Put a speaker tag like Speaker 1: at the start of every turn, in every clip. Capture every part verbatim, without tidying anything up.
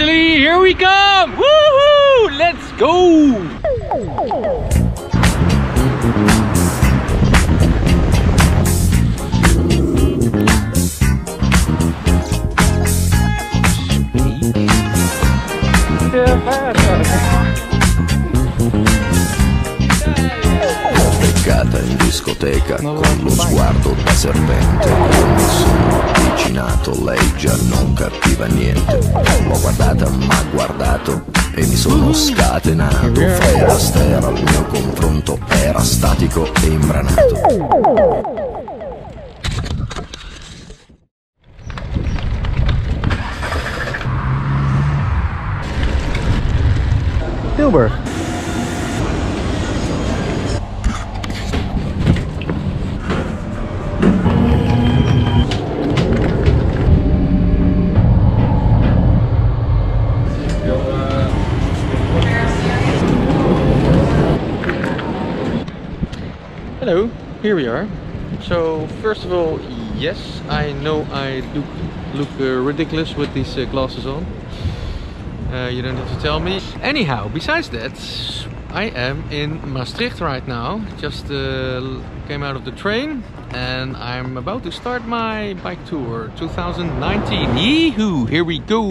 Speaker 1: Italy, here we come! Woohoo! Let's go!
Speaker 2: Beccata in discoteca con lo sguardo da serpente, mi sono avvicinato, lei già non capiva niente. L'ho guardata, m'ha guardato e mi sono scatenato. Fera stera, il mio confronto era statico e imbranato.
Speaker 1: Tilburg. Hello, here we are. So first of all, yes, I know I look, look uh, ridiculous with these uh, glasses on. Uh, you don't have to tell me. Anyhow, besides that, I am in Maastricht right now. Just uh, came out of the train and I'm about to start my bike tour twenty nineteen. Yee-hoo! Here we go!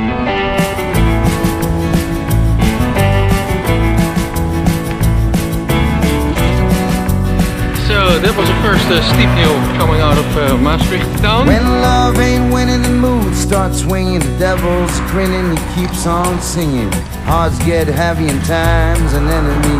Speaker 1: So that was the first uh, steep hill coming out of uh, Maastricht town.
Speaker 3: When love ain't winning, the mood starts swinging. The devil's grinning, he keeps on singing. Hearts get heavy and time's an enemy.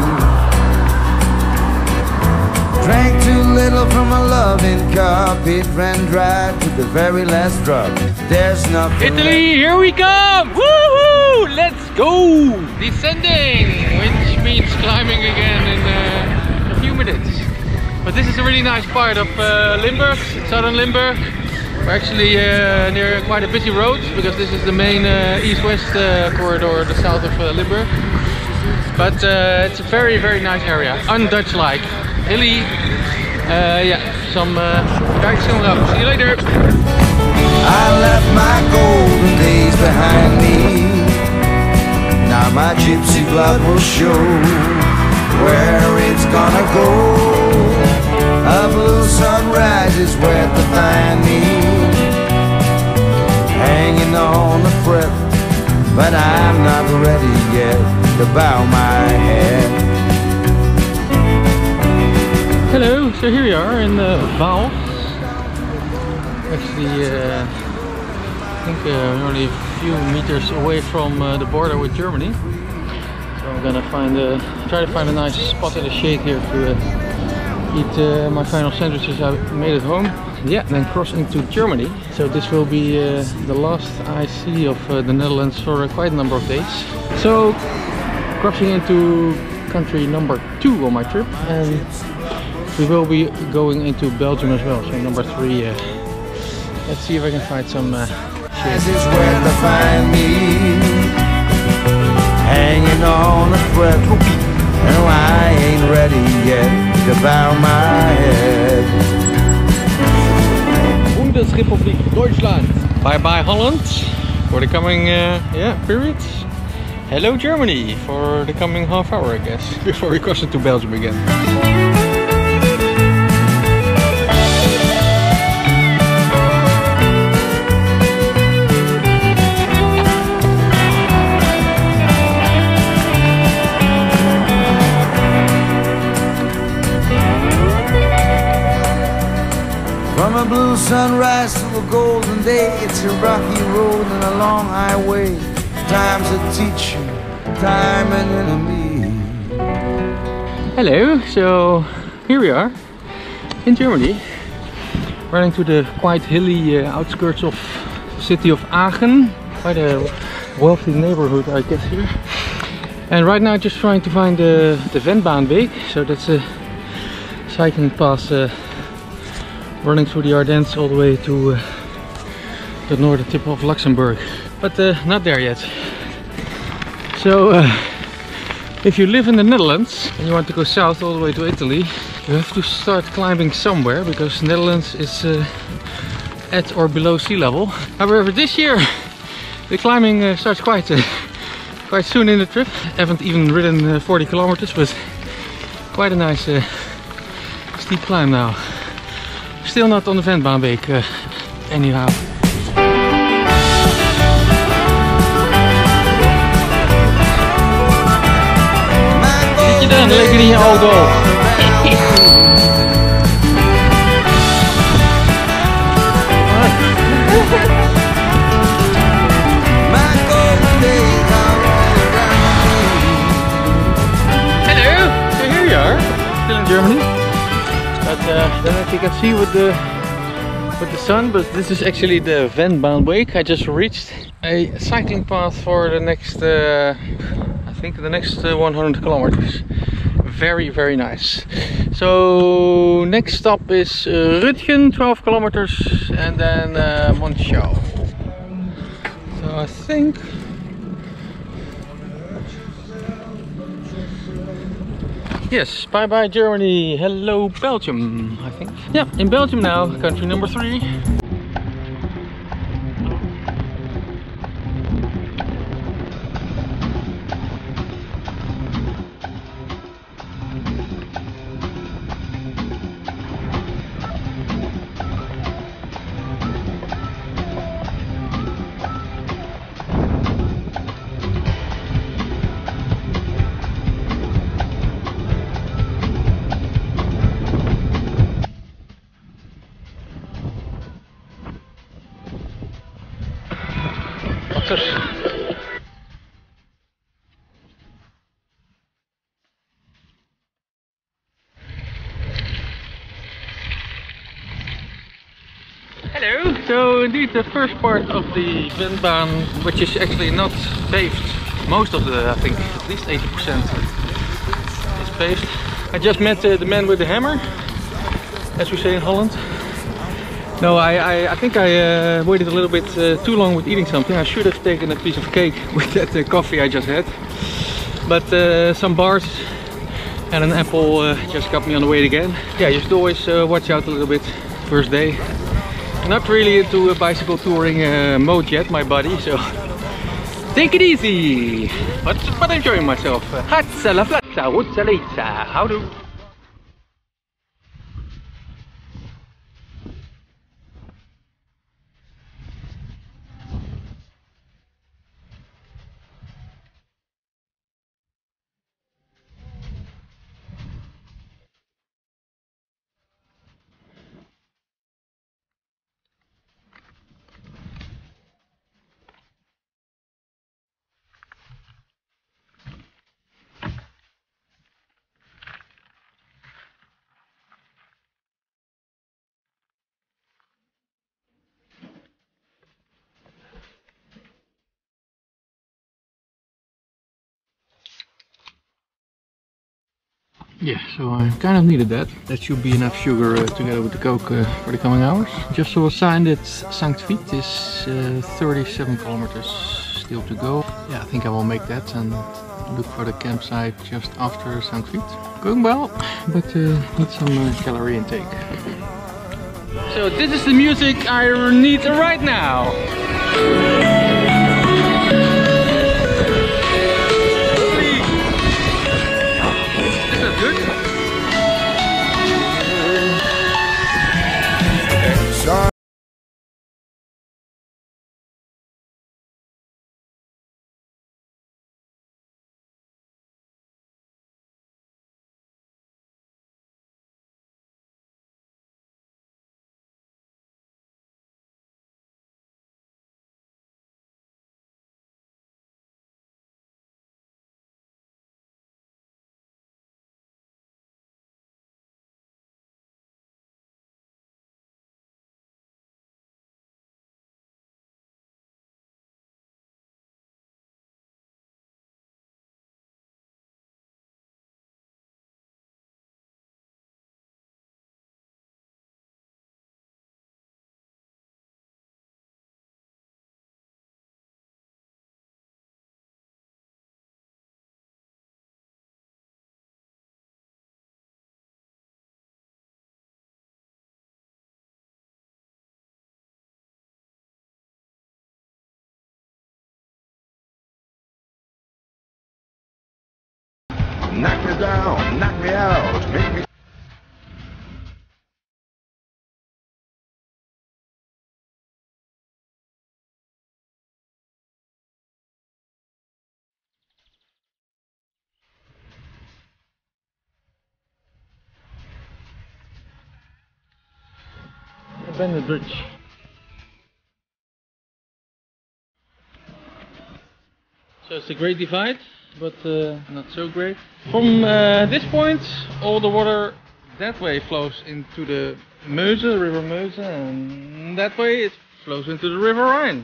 Speaker 3: Drank too little from a loving cup. It ran dry to the very last drop. There's nothing
Speaker 1: Italy, here we come! Woohoo! Let's go! Descending, which means climbing again in uh, a few minutes. But this is a really nice part of uh, Limburg, southern Limburg. We're actually uh, near quite a busy road because this is the main uh, east-west uh, corridor, the south of uh, Limburg. But uh, it's a very, very nice area, un-Dutch-like, hilly. Uh, yeah, some uh, guys coming up. See you later.
Speaker 3: I left my golden days behind me. Now my gypsy blood will show where it's gonna go. A blue sunrise is where to find me, hanging on the thread, but I'm not ready yet to bow my head.
Speaker 1: Hello, so here we are in uh, Vaal. Actually, uh, I think uh, we're only a few meters away from uh, the border with Germany. So I'm gonna find a, try to find a nice spot in the shade here to uh, eat uh, my final sandwiches I made at home. Yeah, then cross into Germany. So this will be uh, the last I see of uh, the Netherlands for uh, quite a number of days. So crossing into country number two on my trip, and we will be going into Belgium as well. So number three. Uh, let's see if I can find some uh, shade.
Speaker 3: This is where to find me, hanging on a thread. No, I ain't ready yet to bow my head.
Speaker 1: Bundesrepublik Deutschland. Bye bye Holland for the coming uh, yeah period. Hello Germany for the coming half hour, I guess, before we cross into Belgium again.
Speaker 3: From a blue sunrise to a golden day, it's a rocky road and a long highway. Time's a teacher, time an enemy.
Speaker 1: Hello, so here we are in Germany, running to the quite hilly uh, outskirts of the city of Aachen. Quite a wealthy neighborhood, I guess, here. And right now just trying to find the, the Wendbaanweg, so that's a cycling path uh, running through the Ardennes all the way to uh, the northern tip of Luxembourg, but uh, not there yet. So uh, if you live in the Netherlands and you want to go south all the way to Italy, you have to start climbing somewhere because Netherlands is uh, at or below sea level. However, this year The climbing uh, starts quite uh, quite soon in the trip. Haven't even ridden uh, forty kilometers, but quite a nice uh, steep climb now. Still not on the Ventbaanbeek uh, anyhow. Zit je dan lekker in je auto? Still in Germany, but uh, then as you can see with the with the sun, but this is actually the Ventbaanbeek. I just reached a cycling path for the next uh, I think the next uh, one hundred kilometers. Very very nice. So next stop is uh, Rütgen, twelve kilometers, and then uh, Monschau. So I think yes, bye bye Germany, hello Belgium, I think. Yeah, in Belgium now, country number three. Hello! So indeed the first part of the Ventbaan, which is actually not paved, most of the, I think at least eighty percent is paved. I just met uh, the man with the hammer, as we say in Holland. No, I, I, I think I uh, waited a little bit uh, too long with eating something. I should have taken a piece of cake with that uh, coffee I just had. But uh, some bars and an apple uh, just got me on the weight again. Yeah, you should always uh, watch out a little bit first day. Not really into a bicycle touring uh, mode yet, my buddy, so take it easy! But, but enjoying myself. Hatsala flatsa, wutsalitsa, how do? Yeah, so I kind of needed that. That should be enough sugar uh, together with the Coke uh, for the coming hours. Just saw a sign that Sankt Vith is uh, thirty-seven kilometers still to go. Yeah, I think I will make that and look for the campsite just after Sankt Vith. Going well, but uh, need some uh, calorie intake. So this is the music I need right now.
Speaker 3: knock me down, knock me out, make me.
Speaker 1: Abandoned bridge. So it's a great divide, but uh, not so great. From uh, this point, all the water that way flows into the Meuse, River Meuse, and that way it flows into the River Rhine.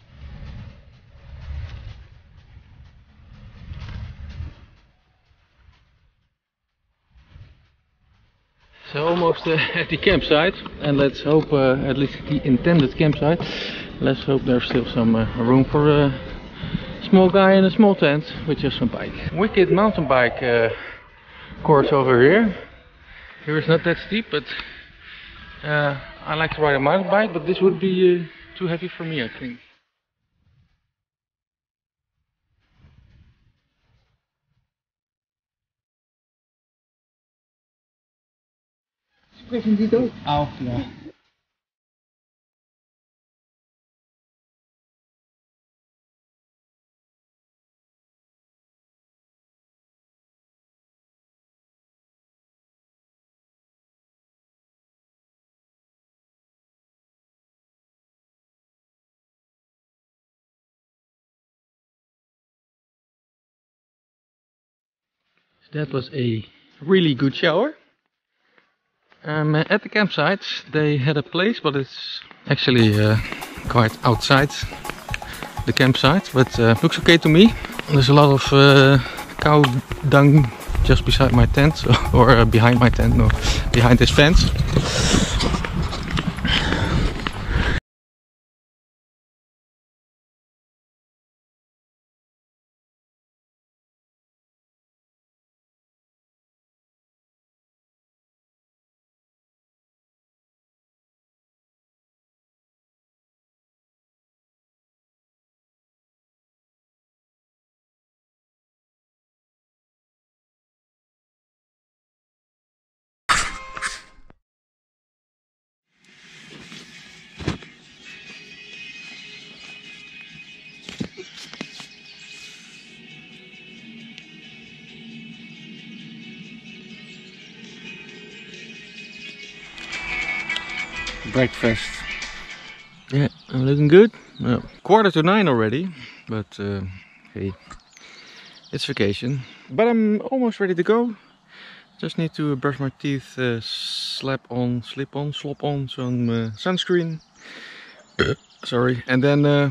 Speaker 1: So almost uh, at the campsite, and let's hope, uh, at least the intended campsite, let's hope there's still some uh, room for a small guy in a small tent with just some bike. Wicked mountain bike uh, course over here. Here is not that steep, but uh, I like to ride a mountain bike, but this would be uh, too heavy for me, I think. Spreken die ook? Auf, ja. That was a really good shower. Um, at the campsite they had a place, but it's actually uh, quite outside the campsite, but uh, looks okay to me. There's a lot of uh, cow dung just beside my tent, or uh, behind my tent, no, behind this fence. Breakfast. Yeah, I'm looking good. Well, quarter to nine already, but uh, hey, it's vacation. But I'm almost ready to go. Just need to brush my teeth, uh, slap on, slip on, slop on some uh, sunscreen. Sorry, and then uh,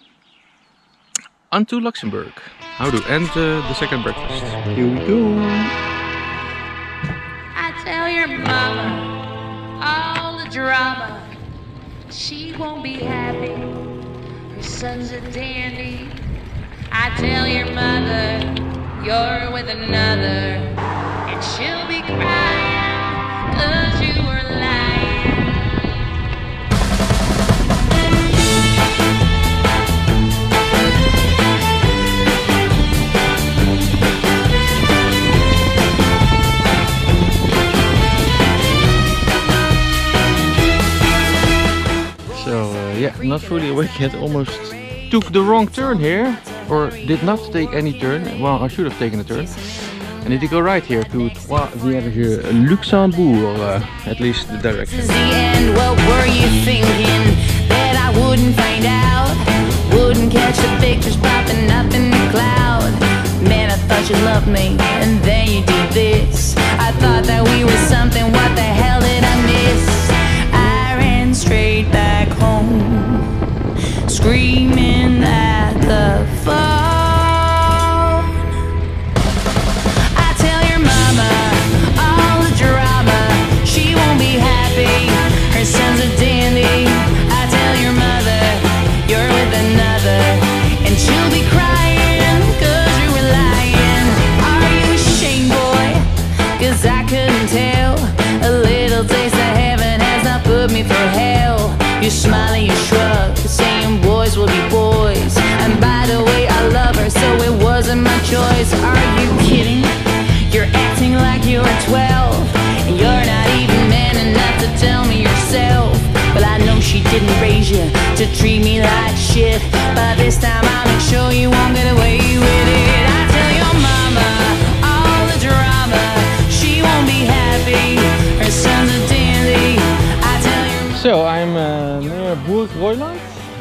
Speaker 1: on to Luxembourg. How to end uh, the second breakfast. Here we go.
Speaker 4: I tell your mama all the drama. She won't be happy. Her son's a dandy. I tell your mother you're with another, and she'll be crying 'cause you were lying.
Speaker 1: So uh, yeah, not fully awake yet, almost took the wrong turn here, or did not take any turn. Well, I should have taken a turn. I need to go right here to Trois Vierges, Luxembourg, uh, at least the direction.
Speaker 4: This is the end. What were you thinking? That I wouldn't find out? Wouldn't catch the pictures popping up in the cloud? Man, I thought you loved me, and then you did this. I thought that we were something. What the hell did I miss? I ran straight back home, screaming at the phone. I tell your mama all the drama. She won't be happy. Her son's a dandy. I tell your mother you're with another, and she'll be crying 'cause you were lying. Are you ashamed, boy? 'Cause I couldn't tell. A little taste of heaven has not put me through hell. You smile and you shrug, saying boys will be boys.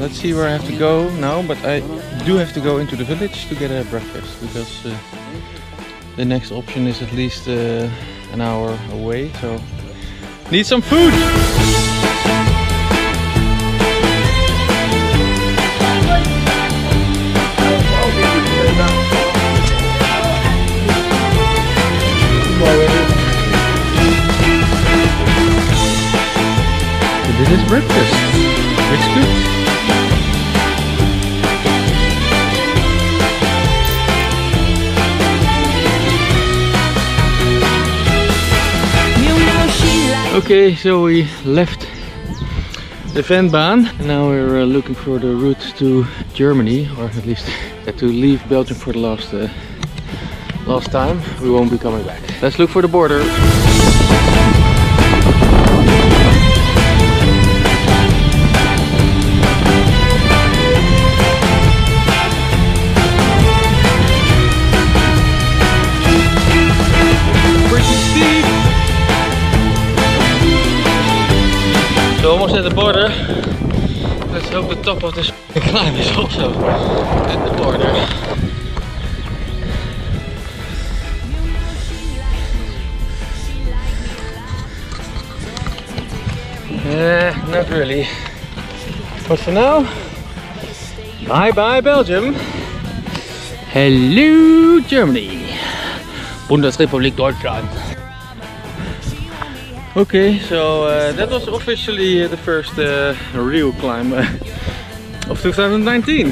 Speaker 1: let's see where I have to go now, but I do have to go into the village to get a breakfast because uh, the next option is at least uh, an hour away, so need some food! This is breakfast. It's good. Okay, so we left the Vennbaan and now we're uh, looking for the route to Germany, or at least uh, to leave Belgium for the last uh, last time. We won't be coming back. Let's look for the border. So almost at the border. Let's hope the top of this climb is also at the border. Uh, not really. But for now, bye bye Belgium. Hello Germany. Bundesrepublik Deutschland. Okay, so uh, that was officially uh, the first uh, real climb uh, of two thousand nineteen.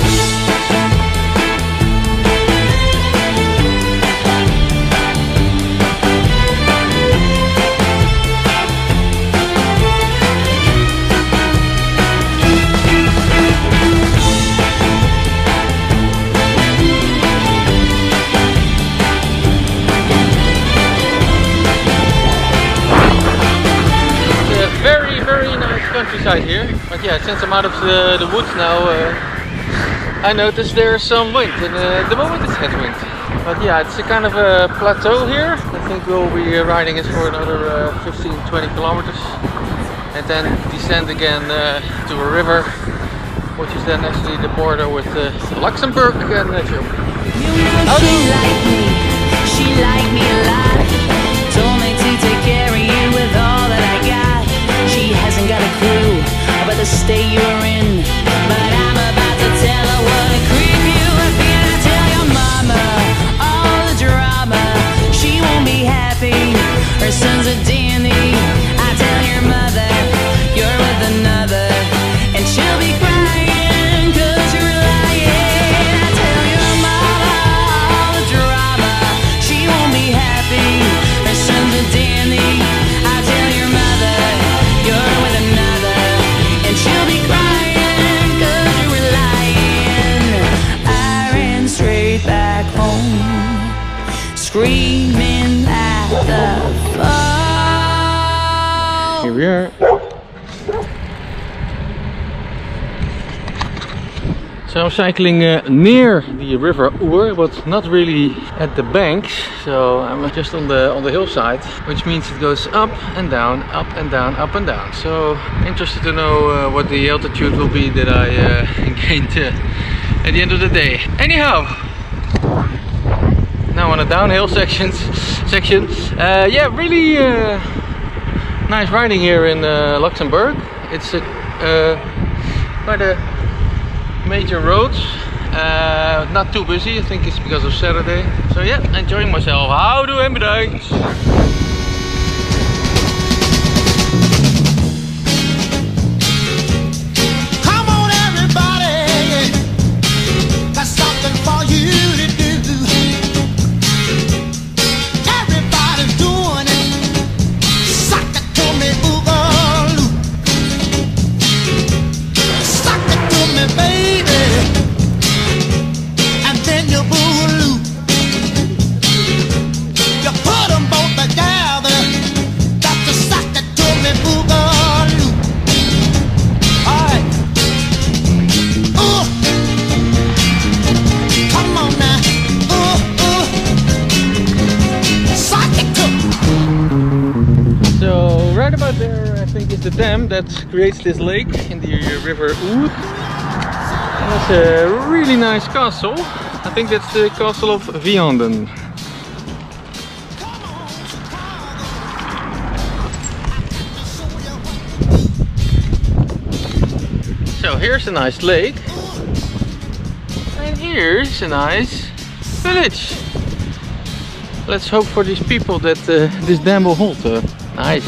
Speaker 1: Countryside here, but yeah, since I'm out of the, the woods now, uh, I noticed there's some wind, and uh, at the moment it's headwind. But yeah, it's a kind of a plateau here. I think we'll be riding it for another uh, fifteen to twenty kilometers, and then descend again uh, to a river, which is then actually the border with uh, Luxembourg and uh, Germany.
Speaker 4: You know she liked me, she liked me a lot. Told me to take care of you with all that I got. She hasn't got a clue about the state you're in, but I'm about to tell her what a creep you have been. I tell your mama all the drama, she won't be happy, her son's a dandy. I tell your mother you're with another, and she'll be crying cause you're lying. I tell your mama all the drama, she won't be happy, her son's a dandy. I tell your mother you're with another, and she'll be crying cause you were lying. I ran straight back home, screaming at the phone.
Speaker 1: Here we are. So I'm cycling uh, near the river Our, but not really at the banks. So I'm just on the on the hillside, which means it goes up and down, up and down, up and down. So interested to know uh, what the altitude will be that I uh, gained uh, at the end of the day. Anyhow, now on a downhill sections section. Uh, yeah, really uh, nice riding here in uh, Luxembourg. It's a uh, quite a major roads, uh, not too busy. I think it's because of Saturday. So yeah, enjoying myself. Houdoe en bedankt!
Speaker 3: Come on everybody, got something for you to do. Everybody's doing it, sock it to me boogaloo. Sock it to me baby, and then you boogaloo. You put them both together, got to sock it to me boogaloo. Alright. Ooh. Come on now. Ooh, ooh. Sock it to me.
Speaker 1: So right about there, I think, is the dam that creates this lake in the river Our. That's a really nice castle. I think that's the castle of Vianden. So here's a nice lake. And here's a nice village. Let's hope for these people that uh, this dam will hold. Uh, nice.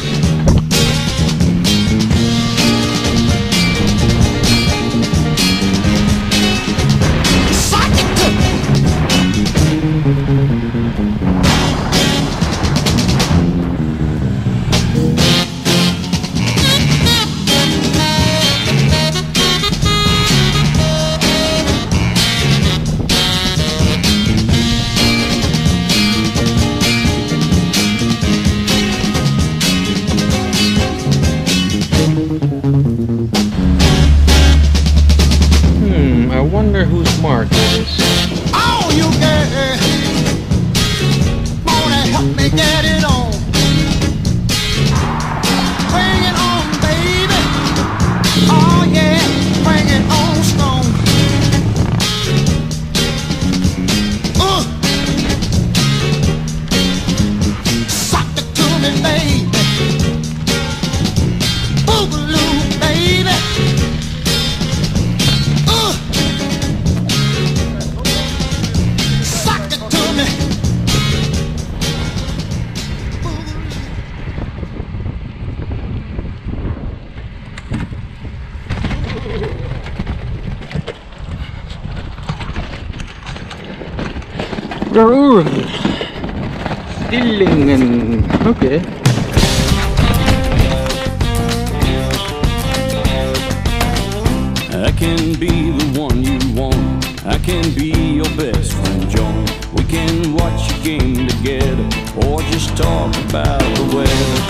Speaker 1: Whose mark it is.
Speaker 3: Oh, you girl, wanna help me get it on? Bring it on, baby. Oh yeah, bring it on strong. Uh, sock it to me, baby. Boogaloo, baby.
Speaker 1: Dillingen. Okay.
Speaker 5: I can be the one you want. I can be your best friend, John. We can watch a game together or just talk about the weather.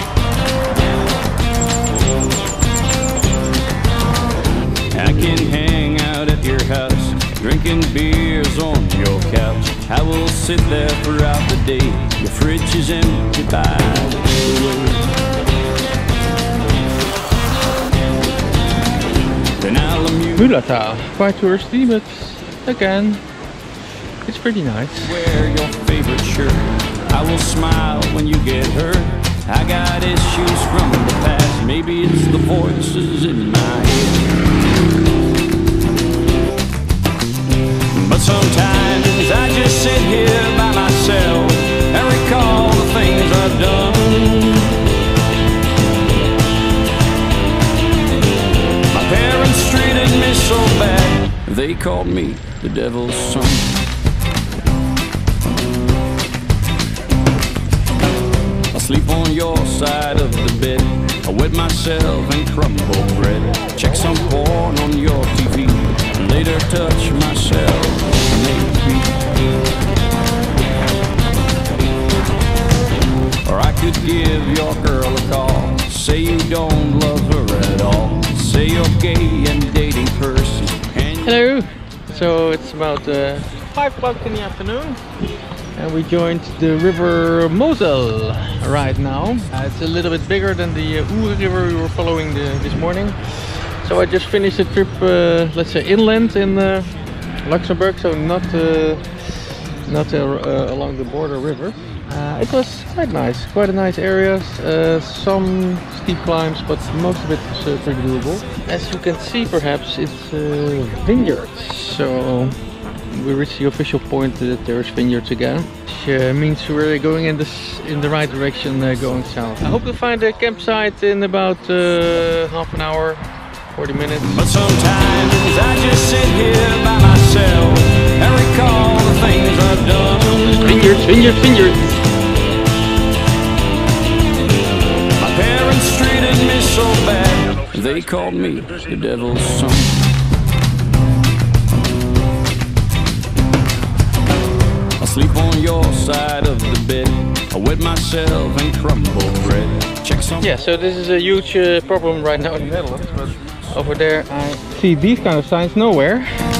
Speaker 5: I can hang out at your house, drinking beers on your couch. I will sit there throughout the day. Your fridge is empty by the way. Then I'll amuse.
Speaker 1: Mulata, quite touristy, but again, it's pretty nice.
Speaker 5: Wear your favorite shirt. I will smile when you get hurt. I got issues from the past. Maybe it's the voices in my head. But sometimes I just sit here by myself and recall the things I've done. My parents treated me so bad, they called me the devil's son. I sleep on your side of the bed. I wet myself in crumble bread. Check some porn on your T V. Later touch myself, maybe. Or I could give your girl a call. Say you don't love her at all. Say you're gay and dating Percy. And
Speaker 1: hello. So it's about uh, five o'clock in the afternoon. And we joined the river Mosel right now. Uh, it's a little bit bigger than the uh, Oure river we were following the, this morning. So I just finished a trip, uh, let's say inland in uh, Luxembourg, so not uh, not uh, uh, along the border river. Uh, it was quite nice, quite a nice area. Uh, some steep climbs, but most of it was uh, pretty doable. As you can see, perhaps it's uh, vineyards. So we reached the official point that there's vineyards again, which uh, means we're going in this in the right direction, uh, going south. I hope to find a campsite in about uh, half an hour. forty minutes.
Speaker 5: But sometimes I just sit here by myself and recall the things I've done.
Speaker 1: Vineyards, vineyards, vineyards.
Speaker 5: My parents treated me so bad, they called me the devil's son. I sleep on your side of the bed. I wet myself in crumble bread. Check some.
Speaker 1: Yeah, so this is a huge uh, problem right now in the Netherlands, but over there I see these kind of signs nowhere.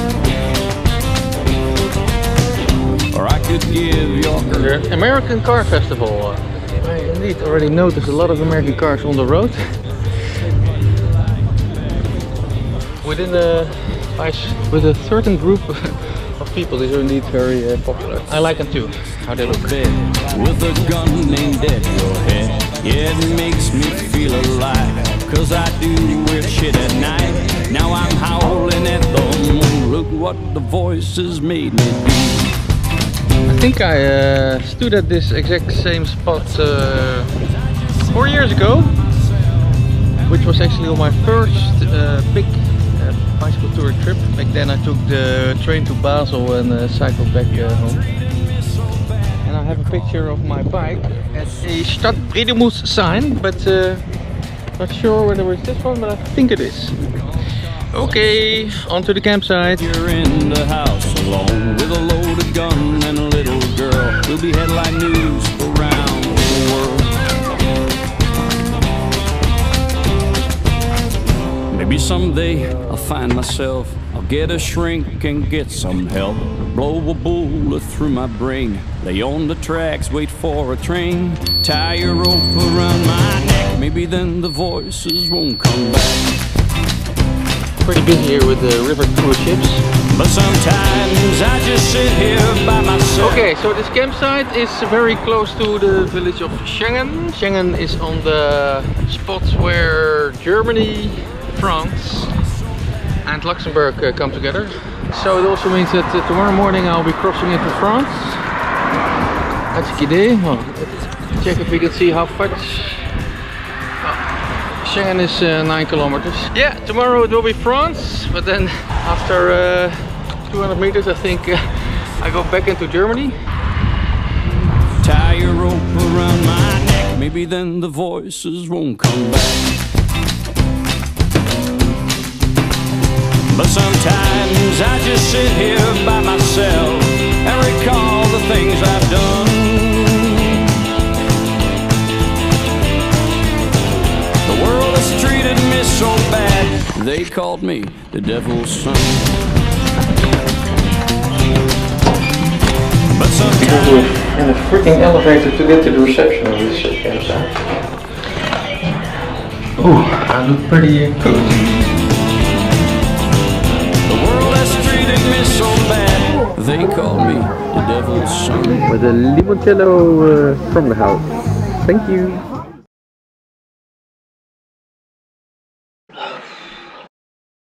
Speaker 5: Or I could give your girl.
Speaker 1: The American Car Festival. I indeed already noticed a lot of American cars on the road. Within the by with a certain group of people. These are indeed very uh, popular. I like them too, how they look.
Speaker 5: With a gun named at your head, yeah, it makes me feel alive. Cause I do weird shit at night. Now I'm howling at the moon. Look what the voices made me do.
Speaker 1: I think I uh, stood at this exact same spot uh, four years ago, which was actually on my first uh, big uh, bicycle touring trip. Back then I took the train to Basel and uh, cycled back uh, home. And I have a picture of my bike at a Stad Bredemoes sign, but uh, not sure whether it's this one, but I think it is. Okay, on to the campsite.
Speaker 5: You're in the house alone with a loaded gun and a little girl. We'll be headline news around the world. Maybe someday I'll find myself. I'll get a shrink and get some help. Blow a bullet through my brain. Lay on the tracks, wait for a train. Tie a rope around my neck. Maybe then the voices won't come back.
Speaker 1: Pretty busy here with the river cruise ships.
Speaker 5: But sometimes I just sit here by myself.
Speaker 1: Okay, so this campsite is very close to the village of Schengen. Schengen is on the spots where Germany, France and Luxembourg uh, come together. So it also means that uh, tomorrow morning I'll be crossing into France. Hartstikke idee. Well, let's check if we can see how far. Schengen is uh, nine kilometers. Yeah, tomorrow it will be France, but then after uh, two hundred meters I think uh, I go back into Germany.
Speaker 5: Tie a rope around my neck, maybe then the voices won't come back. But sometimes I just sit here by myself and recall the things I've done. The world has treated me so bad, they called me the devil's son. But sometimes
Speaker 1: in a freaking elevator to get to the reception of this campsite. Ooh, I look pretty uh, cool.
Speaker 5: The world has treated me so bad, they called me the devil's son.
Speaker 1: With a limoncello uh, from the house. Thank you.